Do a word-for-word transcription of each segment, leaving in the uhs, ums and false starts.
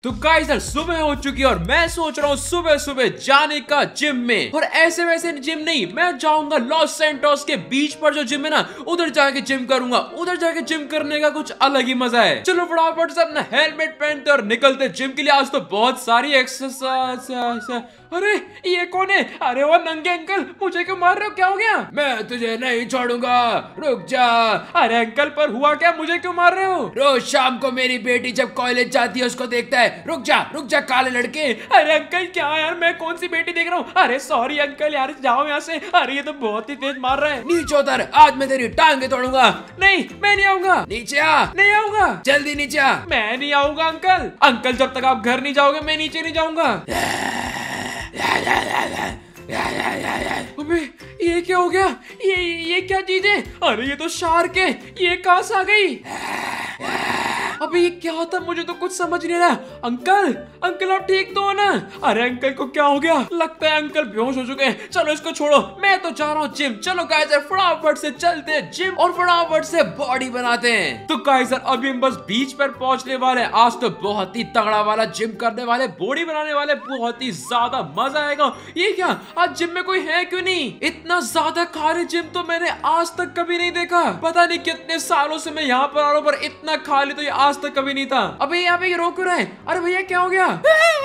तो गाइस यार सुबह हो चुकी है और मैं सोच रहा हूँ सुबह सुबह जाने का जिम में। और ऐसे वैसे जिम नहीं, मैं जाऊंगा लॉस सैंटोस के बीच पर जो जिम है ना, उधर जाके जिम करूंगा। उधर जाके जिम करने का कुछ अलग ही मजा है। चलो फटाफट से अपना हेलमेट पहनते और निकलते जिम के लिए। आज तो बहुत सारी एक्सरसाइज। अरे ये कौन है? अरे वो नंगे अंकल, मुझे क्यों मार रहे हो? क्या हो गया? मैं तुझे नहीं छोड़ूंगा, रुक जा। अरे अंकल पर हुआ क्या? मुझे क्यों मार रहे हो? रोज शाम को मेरी बेटी जब कॉलेज जाती है उसको देखता है। रुक जा रुक जा काले लड़के। अरे अंकल क्या यार, मैं कौन सी बेटी देख रहा हूँ? अरे सॉरी अंकल यार, जाओ यहाँ से। अरे ये तो बहुत ही तेज मार रहा है। नीचे उतर, आज मैं तेरी टांगे तोड़ूंगा। नहीं मैं नहीं आऊंगा। नीचे आ। नहीं आऊंगा। जल्दी नीचे आ। मैं नहीं आऊंगा अंकल। अंकल जब तक आप घर नहीं जाओगे मैं नीचे नहीं जाऊंगा। अबे ये क्या हो गया? ये ये क्या चीज है? अरे ये तो शार्क है। ये कहां से आ गई? अबे ये क्या होता? मुझे तो कुछ समझ नहीं रहा। अंकल अंकल आप ठीक तो हो ना? अरे अंकल को क्या हो गया? लगता है अंकल बेहोश हो चुके हैं। चलो इसको छोड़ो, मैं तो जा रहा हूँ जिम। चलो गाइस फटाफट से चलते हैं जिम और फटाफट से बॉडी बनाते हैं। तो गाइस अभी हम बस बीच पर पहुंचने वाले। आज तो बहुत ही तगड़ा वाला जिम करने वाले, बॉडी बनाने वाले, बहुत ही ज्यादा मजा आएगा। ये क्या आज जिम में कोई है क्यों नहीं? इतना ज्यादा खाली जिम तो मैंने आज तक कभी नहीं देखा। पता नहीं कितने सालों से मैं यहाँ पर आ रहा हूँ, पर इतना खाली तो ये आज तक कभी नहीं था। अबे यहाँ पे रोक क्यों रहा है? अरे भैया क्या हो गया?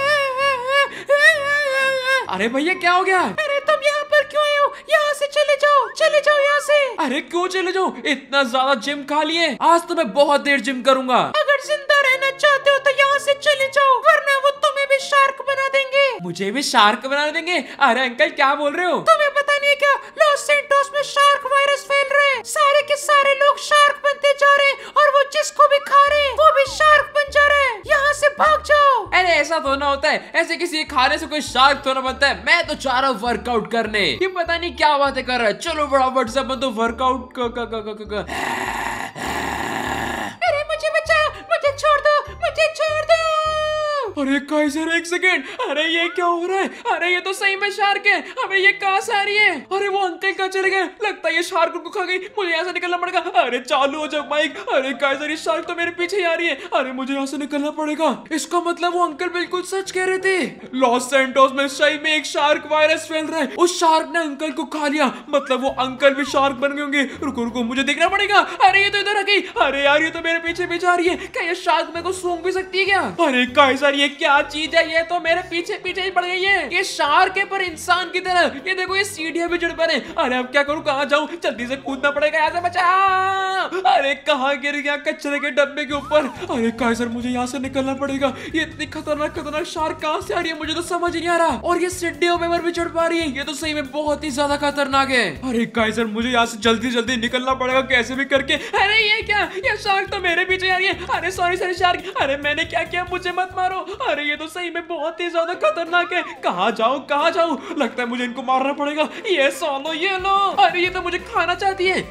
अरे भैया क्या हो गया? अरे तुम यहाँ पर क्यों आए हो? यहाँ से चले जाओ, चले जाओ यहाँ से। अरे क्यों चले जाओ? इतना ज्यादा जिम खाली है। आज तो मैं बहुत देर जिम करूंगा। अगर जिंदा रहना चाहते हो तो यहाँ से चले जाओ, वरना वो तुम्हें भी शार्क बना देंगे। मुझे भी शार्क बना देंगे? अरे अंकल क्या बोल रहे हो? तुम्हें पता नहीं है क्या? लॉस सैंटोस में शार्क वायरस फैल रहा है। सारे के सारे लोग शार्क बनते जा रहे हैं और वो जिसको भी खा रहे हैं वो भी शार्क बन जा रहा है। यहाँ से भाग जाओ। अरे ऐसा तो ना होता है, ऐसे किसी खाने से कोई शार्क तो ना बनता है। मैं तो चाह रहा हूँ वर्कआउट करने। ये पता नहीं क्या बातें कर रहा है। चलो फटाफट से अपन तो वर्कआउट कर। अरे मुझे बचाओ, मुझे छोड़ दो, मुझे छोड़ दो। अरे काइजर एक सेकेंड, अरे ये क्या हो रहा है? अरे ये तो सही में शार्क है। अबे ये कहाँ से आ रही है? अरे वो अंकल कहाँ चले गए? लगता है ये शार्क को खा गई। मुझे यहाँ से निकलना पड़ेगा। अरे चालू हो जा बाइक। अरे काइजर ये शार्क तो मेरे पीछे ही आ रही है। अरे मुझे यहाँ से निकलना पड़ेगा। इसका मतलब वो अंकल बिल्कुल सच कह रहे थे। लॉस सैंटोस में सही में एक शार्क वायरस फैल रहा है। उस शार्क ने अंकल को खा लिया, मतलब वो अंकल भी शार्क बन गए होंगे। रुको रुको मुझे देखना पड़ेगा। अरे ये तो इधर आ गई। अरे यार ये तो मेरे पीछे पीछे आ रही है। क्या ये शार्क मेरे को सूंघ भी सकती है क्या? अरे काइजर ये क्या चीज है? ये तो मेरे पीछे पीछे ही पड़ गई है। ये शार्क है पर इंसान की तरह। ये देखो ये सीढ़ियां भी चढ़ पड़े। अरे अब क्या करूं? कहां जाऊं? जल्दी से कूदना पड़ेगा। यहाँ से बचाओ। अरे कहां गिर गया? कचरे के डब्बे के ऊपर। अरे काइजर मुझे यहाँ से निकलना पड़ेगा। ये इतनी खतरनाक खतरनाक शार्क कहां से आ रही है? मुझे तो समझ नहीं आ रहा। और ये सीढ़ियों पर भी चढ़ पा रही है। ये तो सही में बहुत ही ज्यादा खतरनाक है। अरे काइजर मुझे यहाँ से जल्दी जल्दी निकलना पड़ेगा कैसे भी करके। अरे ये क्या? ये शार्क तो मेरे पीछे आ रही है। अरे सॉरी सॉरी शार्क। अरे मैंने क्या किया? मुझे मत मारो। अरे ये तो सही में बहुत ही ज्यादा खतरनाक है। कहाँ जाऊँ कहाँ जाऊँ? लगता है मुझे इनको मारना पड़ेगा। ये सोलो ये लो। अरे ये तो मुझे खाना चाहती है।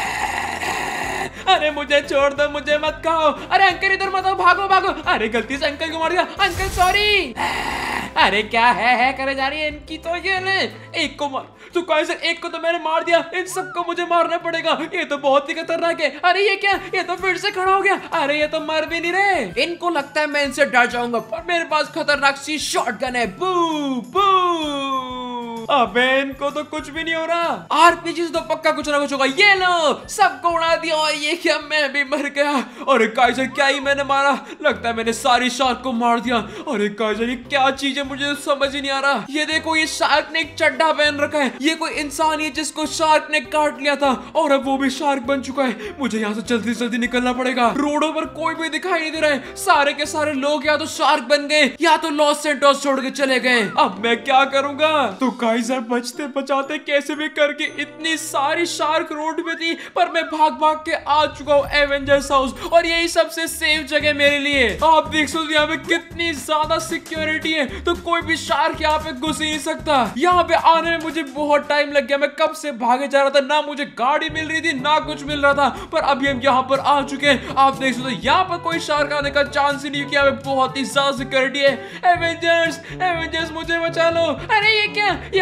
अरे मुझे छोड़ दो, मुझे मत खाओ। अरे अंकल इधर मत आओ, भागो भागो। अरे गलती से अंकल को मार दिया। Uncle sorry. अरे क्या है है करे जा रही है इनकी तो। ये ले एक को मार। तो कैसे एक को तो मैंने मार दिया, इन सबको मुझे मारना पड़ेगा। ये तो बहुत ही खतरनाक है। अरे ये क्या? ये तो फिर से खड़ा हो गया। अरे ये तो मर भी नहीं रहे। इनको लगता है मैं इनसे डर जाऊंगा, पर मेरे पास खतरनाक सी शॉटगन है। बू बू। अबे इनको तो कुछ भी नहीं हो रहा। आरपीजी से तो पक्का कुछ ना कुछ होगा। ये लो सबको उड़ा दिया। और ये क्या? मैं भी मर गया। अरे काइजर क्या ही मैंने मारा? लगता है मैंने सारी शार्क को मार दिया। अरे काइजर ये क्या चीज है? मुझे समझ ही नहीं आ रहा। ये देखो ये शार्क ने एक चड्ढा पहन रखा है। ये कोई इंसान है जिसको शार्क ने काट लिया था और अब वो भी शार्क बन चुका है। मुझे यहाँ से जल्दी जल्दी निकलना पड़ेगा। रोडों पर कोई भी दिखाई नहीं दे रहा है। सारे के सारे लोग या तो शार्क बन गए या तो लॉस सैंटोस छोड़ के चले गए। अब मैं क्या करूंगा? तो काइजर बचते बचाते कैसे भी करके इतनी सारी शार्क रोड पे थी, पर मैं भाग भाग के आ चुका हूँ एवेंजर्स हाउस। और यही सबसे सेफ जगह मेरे लिए। आप देख सकते यहाँ पे कितनी ज्यादा सिक्योरिटी है, तो कोई भी शार्क यहाँ पे घुस ही नहीं सकता। यहाँ पे आने में मुझे बहुत टाइम लग गया। मैं कब से भागे जा रहा था, ना मुझे गाड़ी मिल रही थी ना कुछ मिल रहा था, पर अभी हम यहाँ पर आ चुके हैं। आप देख सकते यहाँ पर कोई शार्क आने का चांस ही नहीं, यहाँ पे बहुत ही ज्यादा सिक्योरिटी है। एवेंजर्स एवेंजर्स मुझे बचा लो। अरे ये क्या? ये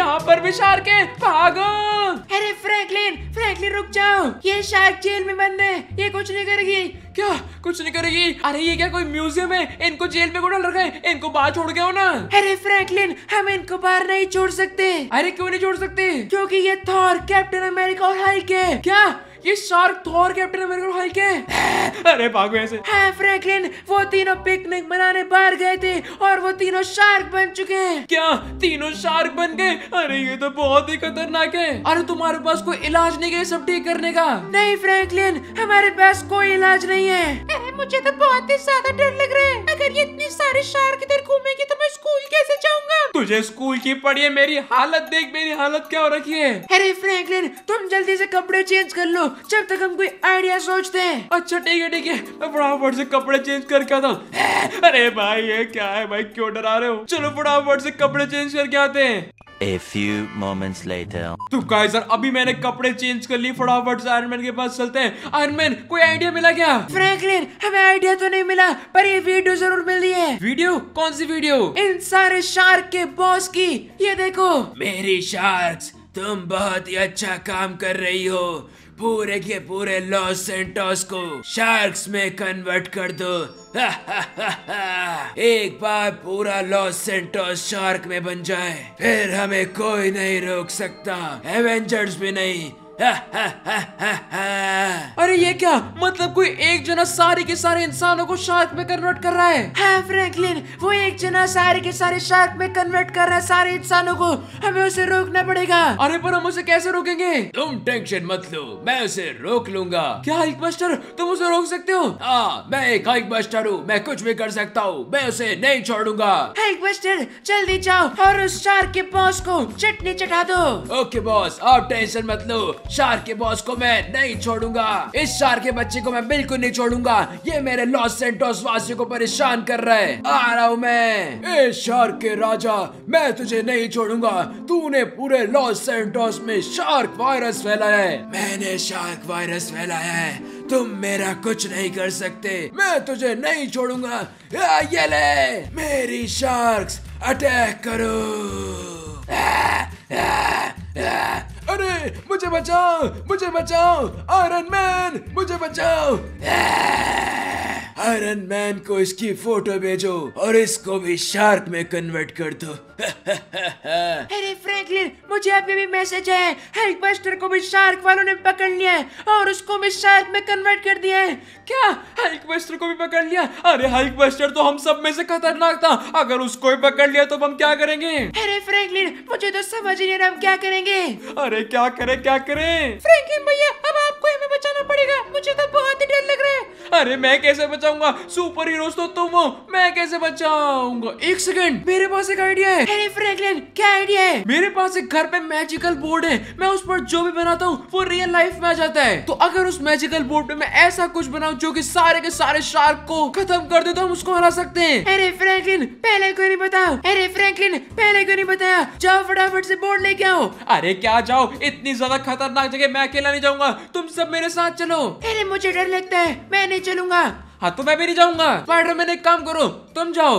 यहाँ पर भी शार्क है, भागो। अरे फ्रैंकलिन फ्रैंकलिन रुक जाओ, ये शार्क जेल में बंद है, ये कुछ नहीं करेगी। क्या कुछ नहीं करेगी? अरे ये क्या कोई म्यूजियम है? इनको जेल में क्यों डाल रखा है? इनको बाहर छोड़ गया हो ना। अरे फ्रैंकलिन हम इनको बाहर नहीं छोड़ सकते। अरे क्यों नहीं छोड़ सकते? क्योंकि ये थॉर, कैप्टन अमेरिका और हल्क है। क्या ये शार्क थॉर, कैप्टन अमेरिका और हल्क है? अरे भागो ऐसे। हाँ फ्रैंकलिन, वो तीनों पिकनिक मनाने बाहर गए थे और वो तीनों शार्क बन चुके हैं। क्या तीनों शार्क बन गए? अरे ये तो बहुत ही खतरनाक है। अरे तुम्हारे पास कोई इलाज नहीं है सब ठीक करने का? नहीं फ्रैंकलिन, हमारे पास कोई इलाज नहीं है। अरे मुझे तो बहुत ही ज्यादा डर लग रहा है। अगर ये इतनी सारी शार्क इधर घूमेगी तो मैं स्कूल कैसे जाऊंगा? तुझे स्कूल की पड़ी है, मेरी हालत देख, मेरी हालत क्या हो रखी है। अरे फ्रैंकलिन तुम जल्दी से कपड़े चेंज कर लो जब तक हम कोई आइडिया सोचते हैं। अच्छा ठीक है ठीक है, मैं फटाफट से कपड़े चेंज करके आता हूँ। अरे भाई ये क्या है भाई, क्यों डरा रहे हो? चलो फटाफट से कपड़े चेंज करके आते हैं। A few moments later. तो गाइस यार अभी मैंने कपड़े चेंज कर लिए, फटाफट से आयरन मैन के पास चलते हैं। आयरन मैन कोई आइडिया मिला क्या? फ्रैंकलिन हमें आइडिया तो नहीं मिला, पर ये वीडियो जरूर मिली है। वीडियो? कौन सी वीडियो? इन सारे शार्क के बॉस की, ये देखो। मेरी शार्क्स, तुम बहुत ही अच्छा काम कर रही हो। पूरे के पूरे लॉस सेंटोस को शार्क्स में कन्वर्ट कर दो। एक बार पूरा लॉस सेंटोस शार्क में बन जाए, फिर हमें कोई नहीं रोक सकता, एवेंजर्स भी नहीं। अरे ये क्या मतलब, कोई एक जना सारे के सारे इंसानों को शार्क में कन्वर्ट कर रहा है? हाँ फ्रैंकलिन, वो एक जना सारे के सारे शार्क में कन्वर्ट कर रहा है सारे इंसानों को, हमें उसे रोकना पड़ेगा। अरे पर हम उसे कैसे रोकेंगे? तुम टेंशन मत लो, मैं उसे रोक लूंगा। क्या हल्क बस्टर तुम उसे रोक सकते हो? हाँ मैं एक हल्क बस्टर हूँ, मैं कुछ भी कर सकता हूँ, मैं उसे नहीं छोड़ूंगा। हल्क बस्टर जल्दी जाओ और उस शार्क के बॉस को चटनी चटा दो। ओके बॉस, आप टेंशन मत लो, शार्क के बॉस को मैं नहीं छोड़ूंगा। इस शार्क के बच्चे को मैं बिल्कुल नहीं छोड़ूंगा, ये मेरे लॉस सेंटोस वासियों को परेशान कर रहा है। आ रहा हूँ मैं। ए शार्क के राजा, मैं तुझे नहीं छोड़ूंगा। तूने पूरे लॉस सेंटोस में शार्क वायरस फैलाया है। मैंने शार्क वायरस फैलाया है, तुम मेरा कुछ नहीं कर सकते, मैं तुझे नहीं छोड़ूंगा। आ, ये ले मेरी शार्क्स, अटैक करो। आ, आ, आ, अरे मुझे बचाओ, मुझे बचाओ, आयरन मैन मुझे बचाओ। आयरन मैन को इसकी फोटो भेजो और इसको भी शार्क में कन्वर्ट कर दो। अरे फ्रैंकलिन, मुझे अभी भी मैसेज है, हल्क बस्टर को भी शार्क वालों ने पकड़ लिया है और उसको भी शार्क में कन्वर्ट कर दिया है। क्या हल्क बस्टर को भी पकड़ लिया? अरे हल्क बस्टर तो हम सब में से खतरनाक था, अगर उसको भी पकड़ लिया तो हम क्या करेंगे? अरे फ्रैंकलिन मुझे तो समझ ही नहीं रहा हम क्या करेंगे। अरे क्या करें क्या करें? फ्रैंकलिन भैया अब आपको हमें बचाना पड़ेगा, मुझे तो बहुत ही डर लग रहा है। अरे मैं कैसे बचाऊंगा? सुपर हीरोज तो तुम हो, मैं कैसे बचाऊंगा? एक सेकंड, मेरे पास एक आइडिया है। अरे फ्रैंकलिन क्या आइडिया है? मेरे पास एक घर पे मैजिकल बोर्ड है, मैं उस पर जो भी बनाता हूँ वो रियल लाइफ में आ जाता है। तो अगर उस मैजिकल बोर्ड पे मैं ऐसा कुछ बनाऊं जो कि सारे के सारे शार्क को खत्म कर दे तो हम उसको हरा सकते हैं। अरे फ्रैंकलिन पहले क्यों नहीं बताओ? अरे फ्रैंकलिन पहले क्यों नहीं बताया? जाओ फटाफट से बोर्ड लेके आओ। अरे क्या जाओ, इतनी ज्यादा खतरनाक जगह मैं अकेला नहीं जाऊंगा, तुम सब मेरे साथ चलो। अरे मुझे डर लगता है, मैं नहीं चलूंगा। हाँ तो मैं भी नहीं जाऊंगा। स्पाइडरमैन एक काम करो, तुम जाओ।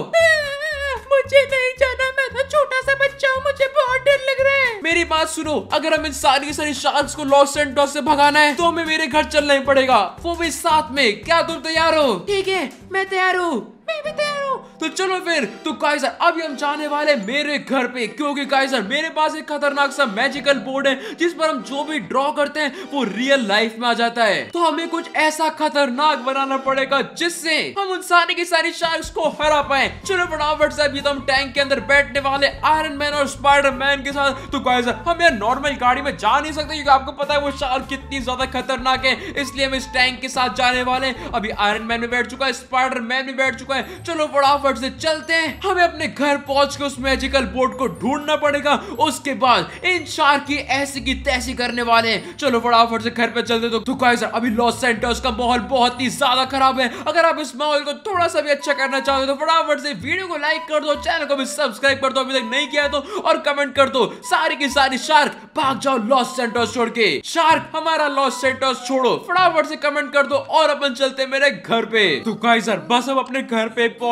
मुझे नहीं जाना, मैं तो छोटा सा बच्चा हूँ, मुझे बहुत डर लग रहा है। मेरी बात सुनो, अगर हम इन सारी की सारी शार्क्स को लॉस सेंटोस से भगाना है तो हमें मेरे घर चलना ही पड़ेगा, वो भी साथ में। क्या तुम तैयार हो? ठीक है मैं तैयार हूँ, मैं भी तैयार हूँ। तो चलो फिर। तो गाइस अभी हम जाने वाले मेरे घर पे, क्योंकि गाइस मेरे पास एक खतरनाक सा मैजिकल बोर्ड है जिस पर हम जो भी ड्रॉ करते हैं वो रियल लाइफ में आ जाता है। तो हमें कुछ ऐसा खतरनाक बनाना पड़ेगा जिससे हम उन सारी की सारी शार्क्स को हरा पाए। चलो फटाफट से, अभी तो हम टैंक के अंदर बैठने वाले आयरन मैन और स्पाइडरमैन के साथ। तो गाइस हम यार नॉर्मल गाड़ी में जा नहीं सकते क्योंकि आपको पता है वो शार्क कितनी ज्यादा खतरनाक है, इसलिए हम इस टैंक के साथ जाने वाले हैं। अभी आयरन मैन भी बैठ चुका है, स्पाइडरमैन भी बैठ चुका है। चलो फटाफट से चलते हैं, हमें अपने घर पहुंच के उस मैजिकल बोर्ड को ढूंढना पड़ेगा। उसके बाद इन शार्क की ऐसी की तैसी करने वाले हैं। चलो फटाफट से घर पे चलते। तो, तो गाइस अभी लॉस सेंटोस का माहौल बहुत ही ज्यादा खराब है। अगर आप इस माहौल को थोड़ा सा भी अच्छा करना चाहते हो तो फटाफट से वीडियो को लाइक कर दो, चैनल को भी सब्सक्राइब कर दो अभी तक नहीं किया तो, और कमेंट कर दो सारी की सारी शार्क भाग जाओ लॉस सेंटोस छोड़ के। शार्क हमारा लॉस सेंटोस छोड़ो, फटाफट से कमेंट कर दो और अपन चलते मेरे घर पे। तो गाइस बस अब अपने घर पे पहुंचने वाले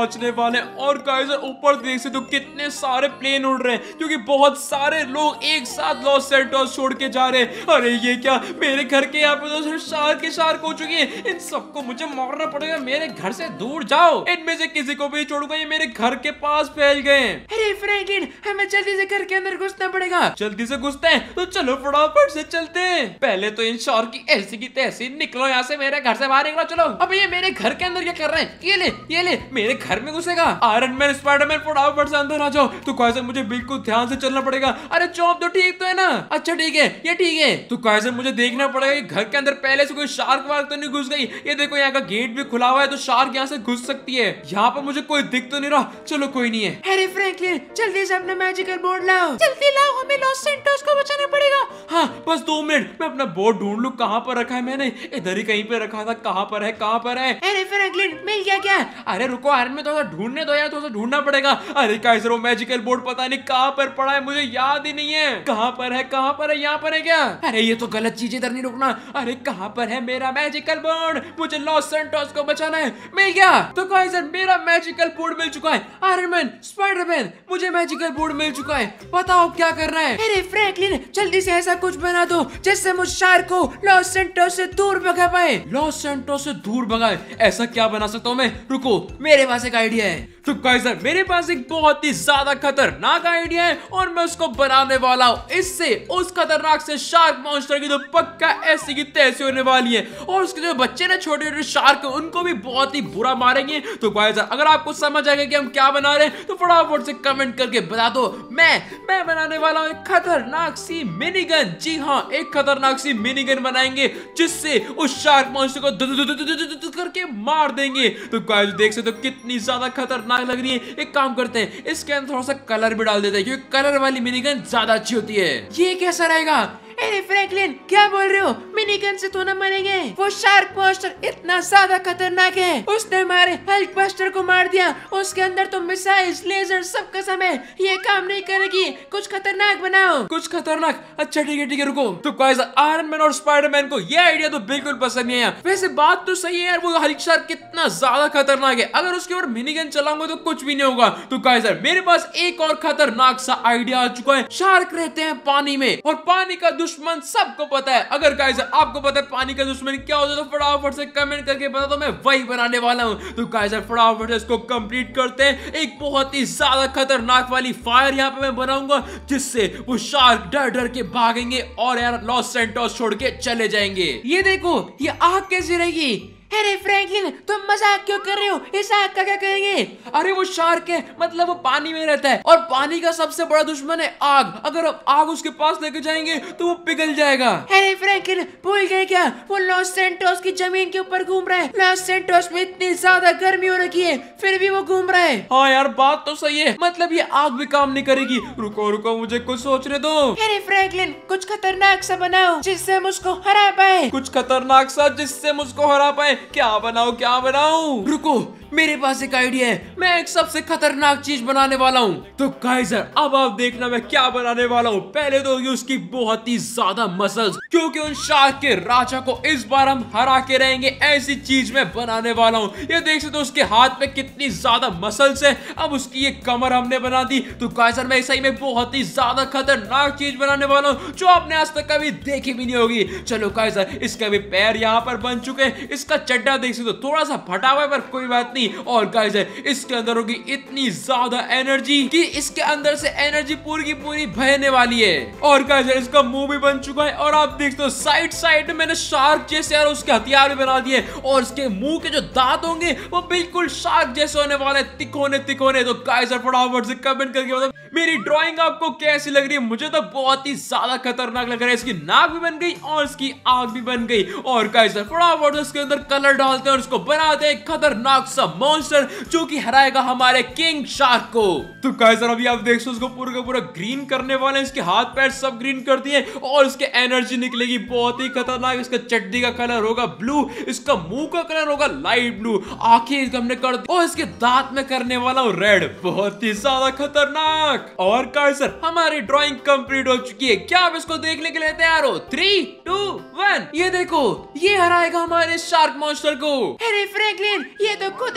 वाले हैं। और गाइस ऊपर देख सकते हो कितने सारे प्लेन उड़ रहे हैं क्योंकि बहुत सारे लोग एक साथ लॉस सैंटोस छोड़ के जा रहे हैं। अरे ये क्या, मेरे घर के यहाँ पे तो शार्क के शार्क हो चुकी है। इन सबको मुझे मारना पड़ेगा। मेरे घर से दूर जाओ, इनमें से किसी को भी छोड़ूंगा। ये मेरे घर के पास फैल गए। अरे फ्रैंकलिन, हमें जल्दी से घर के अंदर घुसना पड़ेगा। जल्दी से घुसते हैं तो चलो फटाफट से चलते हैं। पहले तो इन शार्क की ऐसी की तैसी निकलो यहाँ से, मेरे घर से बाहर निकलो। चलो। अब ये मेरे घर के अंदर क्या कर रहे हैं? ये ले ये ले, मेरे घर में घुसेगा। आयरन मैन, स्पाइडरमैन, फटाफट से अंदर आ जाओ। तो कैसे मुझे बिल्कुल ध्यान से चलना पड़ेगा। अरे चौप तो ठीक तो है ना? अच्छा ठीक है, ये ठीक है। तो कैसे मुझे देखना पड़ेगा कि घर के अंदर पहले से कोई शार्क वार्क तो नहीं घुस गई। ये देखो यहाँ का गेट भी खुला हुआ है तो शार्क यहाँ से घुस सकती है। यहाँ पर मुझे कोई दिख तो नहीं रहा। चलो कोई नहीं है। अरे फ्रैंकलिन, जल्दी से अपना मैजिकल बोर्ड लाओ। जल्दी लाओ, हमें लॉस सैंटोस को बचाना पड़ेगा। हाँ बस दो मिनट, मैं अपना बोर्ड ढूंढ लूं। कहाँ पर रखा है मैंने? इधर ही कहीं पे रखा था। कहाँ पर है, कहाँ पर है? अरे फ्रैंकलिन, मिल गया क्या? अरे रुको आयरन में, थोड़ा ढूंढने दो यार, थोड़ा ढूंढना पड़ेगा। अरे काइजर, वो मैजिकल बोर्ड पता नहीं कहाँ पर पड़ा है, मुझे याद ही नहीं है। कहाँ पर है, कहाँ पर है? यहाँ पर है क्या? अरे ये तो गलत चीज, इधर नहीं रुकना। अरे कहाँ पर है मेरा मैजिकल बोर्ड? मुझे लॉस सैंटोस को बचाना है। मिल गया। तो काइजर, मेरा मैजिकल बोर्ड मिल चुका है। आयरन मैन, स्पाइडरमैन, मुझे मैजिकल बोर्ड मिल चुका है। बताओ क्या करना है? अरे फ्रैंकलिन, जल्दी से ऐसा कुछ बना दो जिससे मुझ शार्क को लॉस सैंटोस से दूर भगा पाए। लॉस सैंटोस से दूर भगाए? ऐसा क्या बना सकता हूँ मैं? रुको, मेरे पास एक आइडिया है। तो काइजर, मेरे पास एक बहुत ही ज्यादा खतरनाक आइडिया है और मैं उसको बनाने वाला हूँ। इससे उस खतरनाक से शार्क मॉन्स्टर की तो पक्का ऐसी की तैसी होने वाली है और उसके जो बच्चे ना छोटे छोटे शार्क, उनको भी बहुत ही बुरा मारेंगे। तो काइजर, अगर आपको समझ आ गया कि हम क्या बना रहे हैं तो फटाफट से कमेंट करके बता दो। मैं मैं बनाने वाला हूँ एक खतरनाक सी मिनी गन। जी हाँ, एक खतरनाक सी मिनी गन बनाएंगे जिससे उस शार्क मॉन्स्टर को करके मार देंगे। तो गाइस देख सकते हो कितनी ज्यादा खतरनाक लग रही है। एक काम करते हैं, इसके अंदर थोड़ा सा कलर भी डाल देते हैं क्योंकि कलर वाली मिनी गन ज्यादा अच्छी होती है। ये कैसा रहेगा? अरे फ्रैंकलिन, क्या बोल रहे हो? मिनी गन से तो ना मरेंगे। वो शार्क मॉन्स्टर इतना ज्यादा खतरनाक है, उसने हमारे हल्क बस्टर को मार दिया। उसके अंदर तो मिसाइल्स, लेजर सब कसम है, ये काम नहीं करेगी। कुछ खतरनाक बनाओ। कुछ खतरनाक? अच्छा ठीक है ठीक है, रुको। तो गाइस, आयरन मैन और स्पाइडरमैन को ये आइडिया तो बिल्कुल पसंद नहीं आया। वैसे बात तो सही है यार, वो हल्क शार्क कितना ज्यादा खतरनाक है। अगर उसके ऊपर मिनी गन चलाऊंगा तो कुछ भी नहीं होगा। तो गाइस, मेरे पास एक और खतरनाक सा आइडिया आ चुका है। शार्क रहते हैं पानी में और पानी का दुश्मन सबको पता है। अगर गाइस आपको पता है पानी का दुश्मन क्या होता है तो फटाफट से कमेंट करके बता दो, मैं वही बनाने वाला हूं। तो गाइस फटाफट से इसको कंप्लीट करते हैं। एक बहुत ही ज्यादा खतरनाक वाली फायर यहाँ पे मैं बनाऊंगा जिससे वो शार्क डर डर के भागेंगे और यार लॉस सैंटोस छोड़ के चले जाएंगे। ये देखो, ये आग कैसी रहेगी? अरे फ्रैंकलिन, तुम मजाक क्यों कर रहे हो? इस आग का क्या करेंगे? अरे वो शार्क है, मतलब वो पानी में रहता है और पानी का सबसे बड़ा दुश्मन है आग। अगर हम आग उसके पास लेके जाएंगे तो वो पिघल जाएगा। अरे फ्रैंकलिन, भूल गए क्या? वो लॉस सैंटोस की जमीन के ऊपर घूम रहा है। लॉस सैंटोस में इतनी ज्यादा गर्मी हो रखी है, फिर भी वो घूम रहा है। हाँ यार, बात तो सही है, मतलब ये आग भी काम नहीं करेगी। रुको रुको, मुझे कुछ सोचने दो। अरे फ्रैंकलिन, कुछ खतरनाक सा बनाओ जिससे हम उसको हरा पाए। कुछ खतरनाक सा जिससे मुझको हरा पाए? क्या बनाऊं क्या बनाऊं? रुको, मेरे पास एक आइडिया है। मैं एक सबसे खतरनाक चीज बनाने वाला हूँ। तो काइजर, अब आप देखना मैं क्या बनाने वाला हूँ। पहले तो उसकी बहुत ही ज्यादा मसल्स, क्योंकि उन शार्क के राजा को इस बार हम हरा के रहेंगे। ऐसी चीज मैं बनाने वाला हूँ। ये देख सकते हो उसके हाथ पे कितनी ज्यादा मसल्स है। अब उसकी ये कमर हमने बना दी। तो काइजर, मैं सही में बहुत ही ज्यादा खतरनाक चीज बनाने वाला हूँ जो आपने आज तक कभी देखी भी नहीं होगी। चलो काइजर, इसके भी पैर यहाँ पर बन चुके हैं। इसका चड्डा देख सकते हो थोड़ा सा फटा हुआ है पर कोई बात नहीं। और गाइस, इसके अंदर होगी इतनी ज्यादा एनर्जी कि इसके अंदर से एनर्जी पूरी की पूरी बहने वाली है। और गाइस, इसका मुंह भी बन चुका है और आप देखते हो साइड साइड में मैंने शार्क जैसे यार उसके हथियार भी बना दिए और इसके मुंह के जो दांत होंगे वो बिल्कुल शार्क जैसे होने वाले, तिकोने तिकोने। तो गाइस फटाफट से कमेंट करके बताओ मेरी ड्राइंग आपको कैसी लग रही है। मुझे तो बहुत ही ज्यादा खतरनाक लग रहा है। इसकी नाक भी बन गई और इसकी आंख भी बन गई। और गाइस फटाफट इसके अंदर कलर डालते हैं और इसको बनाते हैं खतरनाक सा मॉन्स्टर जो कि हराएगा हमारे किंग शार्क को। तो गाइस अभी आप देख सकते हो उसको पूरा का पूरा ग्रीन करने वाले हैं। इसके हाथ पैर सब ग्रीन कर दिए और इसके एनर्जी निकलेगी बहुत ही खतरनाक। इसका चड्डी का कलर होगा ब्लू, इसका मुंह का कलर होगा लाइट ब्लू, आंखें हमने कर दी और इसके दांत में करने वाला हूं रेड। बहुत ही ज्यादा खतरनाक। और गाइस हमारी ड्राइंग कंप्लीट हो चुकी है। क्या आप इसको देखने के लिए तैयार हो? थ्री टू वन, ये देखो, ये हराएगा हमारे शार्क मॉन्स्टर को। अरे फ्रैंकलिन, ये तो खुद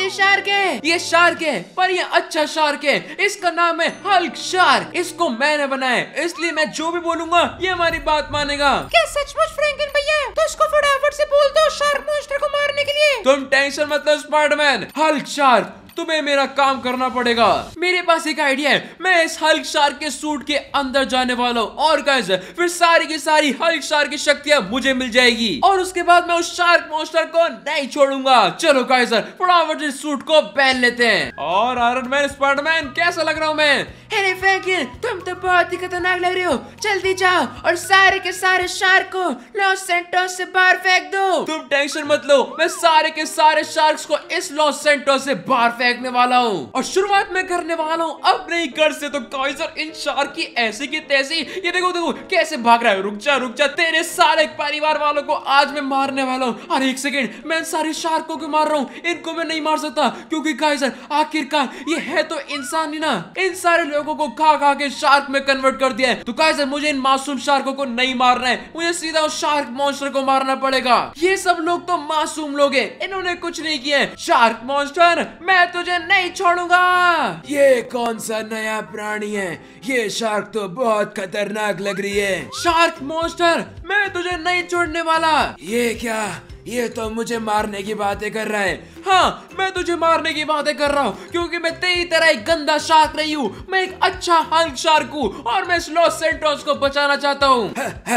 शक्ति शार्क है। ये शार्क है, पर ये अच्छा शार्क है। इसका नाम है हल्क शार्क। इसको मैंने बनाया है, इसलिए मैं जो भी बोलूंगा ये हमारी बात मानेगा। क्या सचमुच फ्रैंकलिन भैया? तो इसको फटाफट से बोल दो शार्क मॉन्स्टर को मारने के लिए। तुम टेंशन मत लो स्पाइडरमैन। हल्क शार्क, तुम्हें मेरा काम करना पड़ेगा। मेरे पास एक आइडिया है। मैं इस हल्क शार्क के सूट के अंदर जाने वाला हूँ और गाइस फिर सारी की सारी हल्क शार्क की शक्तियां मुझे मिल जाएगी और उसके बाद मैं उस शार्क मॉन्स्टर को नहीं छोड़ूंगा। चलो गाइस फटाफट इस सूट को पहन लेते हैं। और आयरन मैन, स्पाइडरमैन, कैसा लग रहा हूँ मैं? अरे फ्रैंकलिन, तुम तो बहुत ही खतरनाक लग रहे हो। जल्दी जाओ और सारे के सारे शार्क को लॉस सैंटोस से बाहर फेंक दो। तुम टेंशन मत लो, मैं सारे के सारे शार्क्स को इस लॉस सैंटोस से बाहर फेंकने वाला हूँ और शुरुआत में करने वाला हूँ अपने घर से। तो काइजर इन शार्क की ऐसी की तैसी, ये देखो देखो कैसे भाग रहा है। रुक जा रुक जा, तेरे सारे परिवार वालों को आज मैं मारने वाला हूँ। अरे एक सेकेंड, मैं इन सारे शार्कों को मार रहा हूँ, इनको मैं नहीं मार सकता क्योंकि काइजर आखिरकार ये है तो इंसान ही ना। इन सारे लोगों को खा खा के शार्क में कन्वर्ट कर दिया है। तो काइजर मुझे इन मासूम शार्कों को नहीं मारना है, मुझे सीधा उस शार्क मॉन्स्टर को मारना पड़ेगा। ये सब लोग तो मासूम लोग हैं, इन्होंने कुछ नहीं किया है। शार्क मॉन्स्टर, मैं तुझे नहीं छोड़ूंगा। ये कौन सा नया प्राणी है? ये शार्क तो बहुत खतरनाक लग रही है। शार्क मॉन्स्टर, मैं तुझे नहीं छोड़ने वाला। ये क्या? ये तो मुझे मारने की बातें कर रहा है। हाँ, मैं तुझे मारने की बातें कर रहा हूँ क्योंकि मैं तेरी तरह एक गंदा शार्क नहीं हूँ। मैं एक अच्छा हल्क शार्क हूँ और मैं इस लॉस सैंटोस को बचाना चाहता हूँ।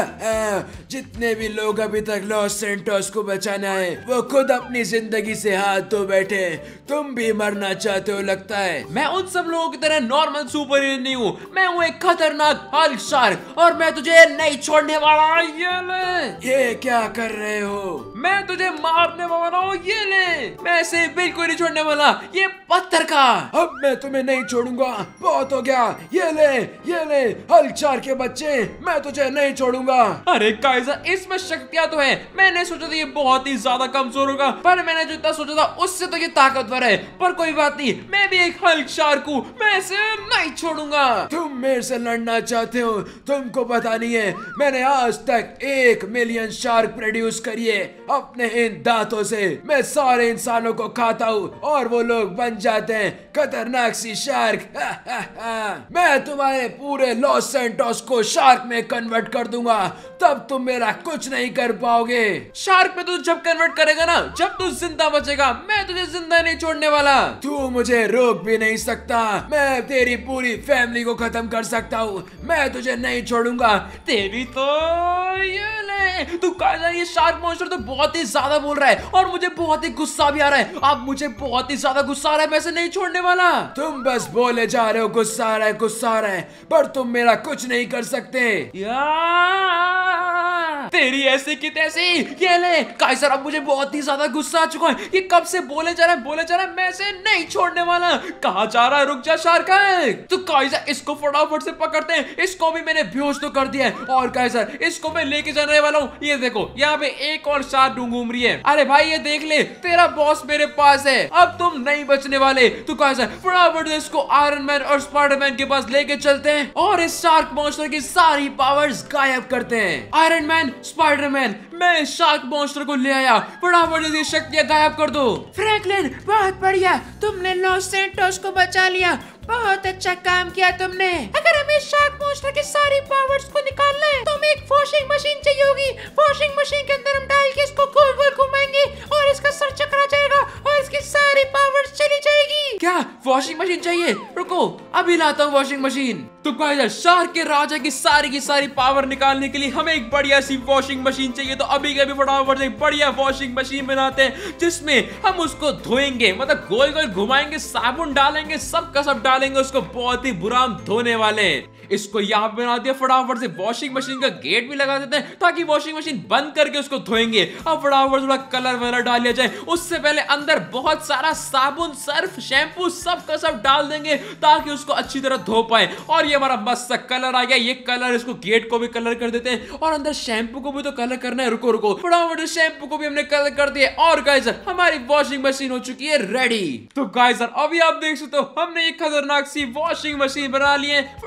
जितने भी लोग अभी तक लॉस सैंटोस को बचाना है वो खुद अपनी जिंदगी से हाथ धो बैठे। तुम भी मरना चाहते हो लगता है। मैं उन सब लोगों की तरह नॉर्मल सुपर हीरो नहीं हूँ, मैं हूँ एक खतरनाक हल्क शार्क और मैं तुझे नहीं छोड़ने वाला। ये ले। ये क्या कर रहे हो? मैं तुझे मारने वाला हूँ। ये ले, मैं ऐसे बिल्कुल नहीं छोड़ने वाला। ये पत्थर का। अब मैं तुम्हें नहीं छोड़ूंगा, बहुत हो गया। ये ले, ये ले हल्क शार्क के बच्चे, मैं तुझे नहीं छोड़ूंगा। अरे काइजर, इसमें शक्तियां तो है। मैंने सोचा था ये बहुत ही ज्यादा कमजोर होगा, पर मैंने जितना सोचा था उससे तो ये ताकतवर है। पर कोई बात नहीं, मैं भी एक हल्क शार्क हूँ, मैं इसे नहीं छोड़ूंगा। तुम मेरे से लड़ना चाहते हो? तुमको पता नहीं है, मैंने आज तक एक मिलियन शार्क प्रोड्यूस करिए अपने इन दांतों से। मैं सारे इंसानों को खाता हूँ और वो लोग बन जाते हैं खतरनाक सी शार्क। मैं तुम्हारे पूरे लॉस सैंटोस को शार्क में कन्वर्ट कर दूंगा, तब तुम मेरा कुछ नहीं कर पाओगे। शार्क में तू जब कन्वर्ट करेगा ना, जब तू जिंदा बचेगा, मैं तुझे जिंदा नहीं छोड़ने वाला। तू मुझे रोक भी नहीं सकता। मैं तेरी पूरी फैमिली को खत्म कर सकता हूँ, मैं तुझे नहीं छोड़ूंगा। तेरी तो ये ले, तू काइजर ये शार्क मॉन्स्टर तो बहुत ही ज्यादा बोल रहा है और मुझे बहुत ही गुस्सा भी आ रहा है। अब मुझे बहुत ही ज्यादा गुस्सा आ रहा है, मैं इसे नहीं छोड़ने वाला। तुम बस बोले जा रहे हो गुस्सा आ रहा है गुस्सा आ रहा है, पर तुम मेरा कुछ नहीं कर सकते। यार, तेरी ऐसी की तैसी। ये ले काइजर, अब मुझे बहुत ही ज्यादा गुस्सा आ चुका है। ये कब से बोले जा रहा है बोले जा रहा है, मैं इसे नहीं छोड़ने वाला। कहाँ जा रहा है? रुक जा शार्क। तो काइजर इसको फटाफट से पकड़ते हैं। इसको भी मैंने बेहोश तो कर दिया है और काइजर इसको मैं लेके जाने वाला हूँ। ये देखो यहाँ पे एक और शार्क घूम रही है। अरे भाई ये देख ले, तेरा बॉस मेरे पास है, अब तुम नहीं बचने वाले। तो काइजर फटाफट इसको आयरन मैन और स्पाइडरमैन के पास लेके चलते हैं और इस शार्क मॉन्स्टर की सारी पावर्स गायब करते हैं। आयरन मैन, स्पाइडरमैन, मैं इस शार्क मॉन्स्टर को ले आया, फटाफट इसकी शक्तियां गायब कर दो। फ्रैंकलिन, बहुत बढ़िया, तुमने लॉस सैंटोस को बचा लिया। बहुत अच्छा काम किया तुमने। अगर हमें शार्क मॉन्स्टर की सारी पावर्स को निकालना है तो हमें एक वॉशिंग मशीन चाहिए होगी। वॉशिंग मशीन के अंदर हम डाल के इसको गोल गोल घुमाएंगे और इसका सर चकरा जाएगा और इसकी सारी पावर्स चली जाएगी। क्या वॉशिंग मशीन चाहिए? रुको अभी लाता हूँ वॉशिंग मशीन। तो काइजर शार्क के राजा की सारी की सारी पावर निकालने के लिए हमें एक बढ़िया सी वॉशिंग मशीन चाहिए। तो अभी के अभी फटाफट से बढ़िया वॉशिंग मशीन बनाते हैं जिसमें हम उसको धोएंगे, मतलब गोल गोल घुमाएंगे, साबुन डालेंगे, सब का सब डालेंगे, उसको बहुत ही बुरा हम धोने वाले हैं। इसको यहाँ पे बना दिया, फटाफट से वॉशिंग मशीन का गेट भी लगा देते हैं ताकि वॉशिंग मशीन बंद करके उसको धोएंगे। अब फटाफट थोड़ा कलर वगैरह डाल लिया जाए, उससे पहले अंदर बहुत सारा साबुन, सर्फ, शैम्पू सब का सब डाल देंगे ताकि उसको अच्छी तरह धो पाए। और ये हमारा मस्त कलर आ गया। ये कलर, इसको गेट को भी कलर कर देते हैं और अंदर शैम्पू को भी तो कलर करना है। रुको रुको, फटाफट शैम्पू को भी हमने कलर कर दिया और गाइजर हमारी वॉशिंग मशीन हो चुकी है रेडी। तो गाइजर अभी आप देख सकते हो हमने एक खतरनाक सी वॉशिंग मशीन बना ली है। फटाफट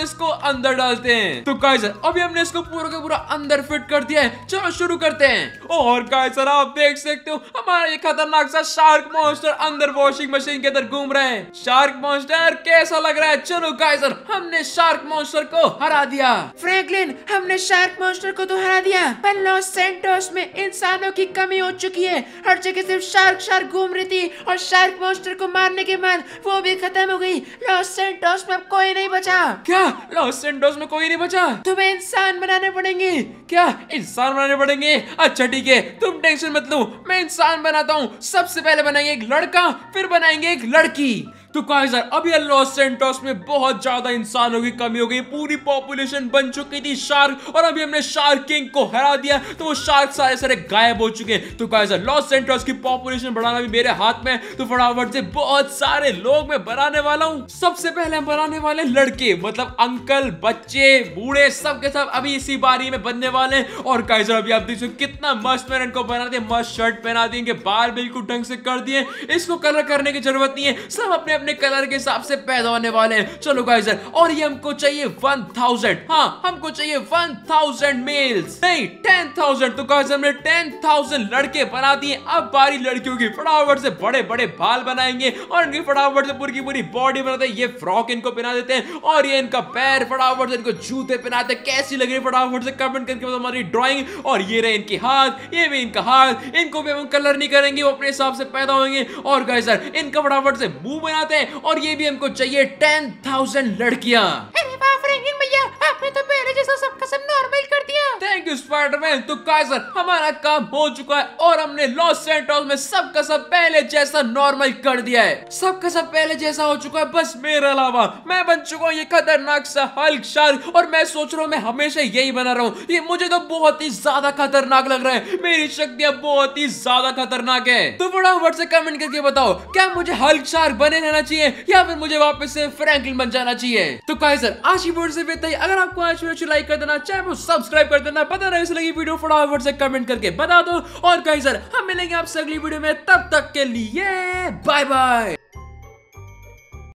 इसको अंदर डालते हैं। तो गाइस अभी हमने इसको पूरा का पूरा अंदर फिट कर दिया है, चलो शुरू करते हैं। और गाइस आप देख सकते हो हमारा ये खतरनाक सा शार्क मॉन्स्टर अंदर वॉशिंग मशीन के अंदर घूम रहा है। शार्क मॉन्स्टर कैसा लग रहा है? चलो गाइस हमने शार्क मॉन्स्टर को हरा दिया। फ्रैंकलिन, हमने शार्क मॉन्स्टर को तो हरा दिया, पर लॉस सैंटोस में इंसानों की कमी हो चुकी है। हर जगह सिर्फ शार्क शार्क घूम रही थी और शार्क मॉन्स्टर को मारने के बाद वो भी खत्म हो गई। लॉस सैंटोस में अब कोई नहीं बचा। क्या लॉस सैंटोस में कोई नहीं बचा? तुम्हें इंसान बनाने पड़ेंगे। क्या इंसान बनाने पड़ेंगे? अच्छा ठीक है, तुम टेंशन मत लो, मैं इंसान बनाता हूँ। सबसे पहले बनाएंगे एक लड़का, फिर बनाएंगे एक लड़की। तो गाइस अभी लॉस सैंटोस में बहुत ज्यादा इंसानों की कमी हो गई, पूरी पॉपुलेशन बन चुकी थी शार्क, और अभी हमने शार्क किंग को हरा दिया तो वो शार्क सारे सारे गायब हो चुके हैं। तो गाइस लॉस सैंटोस की पॉपुलेशन बढ़ाना भी मेरे हाथ में, तो फटाफट से बहुत सारे लोग मैं बनाने वाला हूँ। सबसे पहले हम बनाने वाले लड़के, मतलब अंकल, बच्चे, बूढ़े, सब के सब अभी इसी बारी में बनने वाले हैं। और गाइस अभी आप देखो कितना मस्त मैंने इनको बना दिया, मस्त शर्ट पहना दी, इनके बाल बिल्कुल ढंग से कर दिए। इसको कलर करने की जरूरत नहीं है, सब अपने अपने कलर के हिसाब से पैदा होने वाले हैं। चलो गाइस और ये हमको चाहिए वन थाउजेंड, हाँ हमको चाहिए वन थाउजेंड मेल्स, नहीं टेन थाउजेंड। तो गाइस हमने टेन थाउजेंड लड़के बना दिए। अब बारी लड़कियों की, फटाफट से बड़े बड़े बाल बनाएंगे और इनकी फटाफट से पूरी की पूरी बॉडी बनाते हैं। ये फ्रॉक इनको पहना देते हैं और ये इनका पैर, फटाफट से इनको जूते पहनाते हैं। कैसी लग रही है फटाफट से कमेंट करके बताओ हमारी ड्राइंग। और ये रहे इनके हाथ, ये भी इनका हाथ, इनको भी हम कलर नहीं करेंगे, वो अपने हिसाब से पैदा होंगे। और गाइस इनका फटाफट से मुंह बनाते हैं और ये भी हमको चाहिए टेन थाउजेंड लड़कियां। अरे वाह फ्रैंकलिन भैया, आपने तो पहले जैसा सबका सब नॉर्मल कर दिया। Thank you Spiderman. तो गाइस हमारा काम हो चुका है और हमने लॉस सैंटोस में सबका सब पहले जैसा नॉर्मल कर दिया है। सबका सब पहले जैसा हो चुका है, बस मेरे अलावा। मैं बन चुका हूँ ये खतरनाक सा हल्क शार्क और मैं सोच रहा हूँ मैं हमेशा यही बना रहा हूँ। ये मुझे तो बहुत ही ज्यादा खतरनाक लग रहा है, मेरी शक्तियां बहुत ही ज्यादा खतरनाक है। तो फटाफट से कमेंट करके बताओ क्या मुझे हल्क शार्क बने रहना चाहिए या फिर मुझे वापस से फ्रैंकलिन बन जाना चाहिए। तो गाइस आज की वीडियो से बेहतर, अगर आपको आज वीडियो लाइक कर देना, चैनल को सब्सक्राइब कर देना, पता नहीं लगी वीडियो फटाफट से कमेंट करके बता दो। और गाइस हम मिलेंगे आपसे अगली वीडियो में, तब तक के लिए बाय बाय।